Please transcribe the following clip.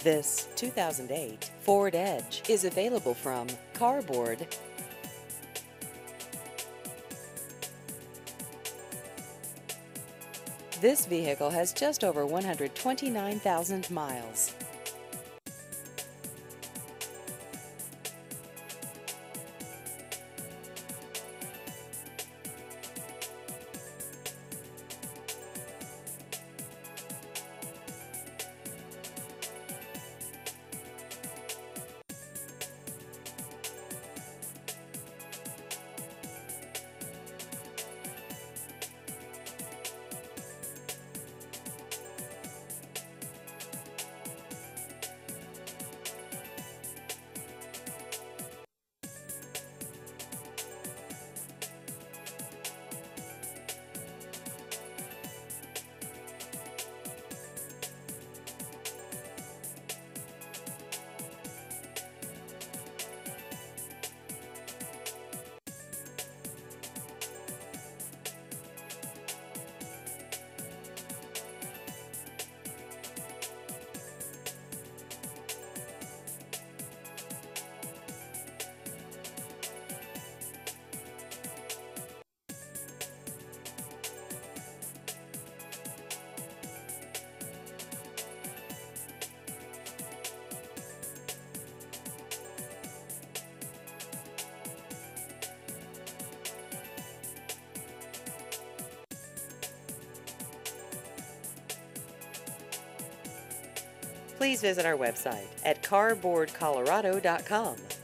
This 2008 Ford Edge is available from Carboard. This vehicle has just over 129,000 miles. Please visit our website at carboardcolorado.com.